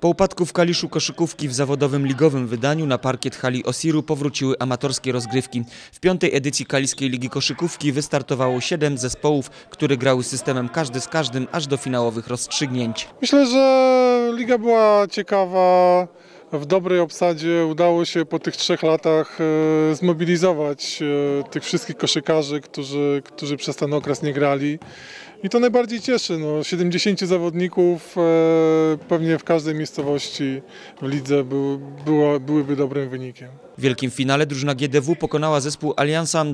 Po upadku w Kaliszu koszykówki w zawodowym ligowym wydaniu na parkiet hali Osiru powróciły amatorskie rozgrywki. W 5. edycji Kaliskiej Ligi Koszykówki wystartowało 7 zespołów, które grały systemem każdy z każdym aż do finałowych rozstrzygnięć. Myślę, że liga była ciekawa, w dobrej obsadzie. Udało się po tych 3 latach zmobilizować tych wszystkich koszykarzy, którzy przez ten okres nie grali. I to najbardziej cieszy. 70 zawodników pewnie w każdej miejscowości w lidze byłyby dobrym wynikiem. W wielkim finale drużyna GDW pokonała zespół Aliansa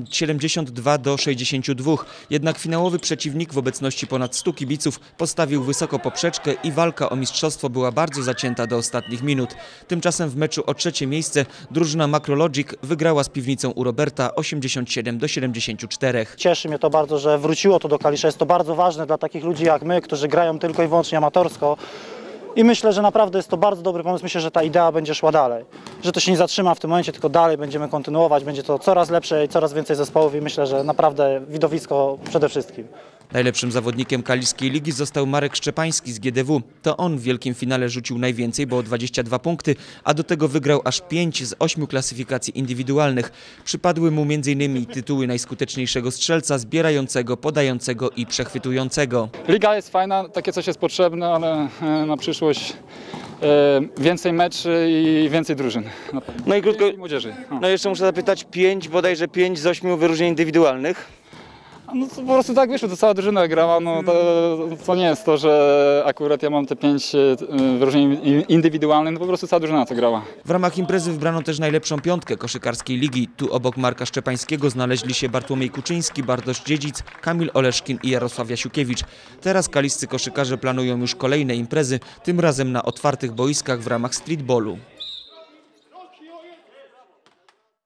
72-62. Jednak finałowy przeciwnik w obecności ponad 100 kibiców postawił wysoko poprzeczkę i walka o mistrzostwo była bardzo zacięta do ostatnich minut. Tymczasem w meczu o 3. miejsce drużyna Macrologic wygrała z Piwnicą u Roberta 87-74. Cieszy mnie to bardzo, że wróciło to do Kalisza. Jest to bardzo ważne dla takich ludzi jak my, którzy grają tylko i wyłącznie amatorsko. I myślę, że naprawdę jest to bardzo dobry pomysł. Myślę, że ta idea będzie szła dalej. Że to się nie zatrzyma w tym momencie, tylko dalej będziemy kontynuować. Będzie to coraz lepsze i coraz więcej zespołów i myślę, że naprawdę widowisko przede wszystkim. Najlepszym zawodnikiem Kaliskiej Ligi został Marek Szczepański z GDW. To on w wielkim finale rzucił najwięcej, bo o 22 punkty, a do tego wygrał aż 5 z 8 klasyfikacji indywidualnych. Przypadły mu m.in. tytuły najskuteczniejszego strzelca, zbierającego, podającego i przechwytującego. Liga jest fajna, takie coś jest potrzebne, ale na przyszłość więcej meczy i więcej drużyn. No i krótko, i młodzieży. no jeszcze muszę zapytać, bodajże 5 z 8 wyróżnień indywidualnych. No to po prostu tak wyszło, to cała drużyna grała, no to nie jest to, że akurat ja mam te 5 wyróżnień indywidualnych, no po prostu cała drużyna to grała. W ramach imprezy wybrano też najlepszą 5 koszykarskiej ligi. Tu obok Marka Szczepańskiego znaleźli się Bartłomiej Kuczyński, Bartosz Dziedzic, Kamil Oleszkin i Jarosław Jasiukiewicz. Teraz kaliscy koszykarze planują już kolejne imprezy, tym razem na otwartych boiskach w ramach streetballu.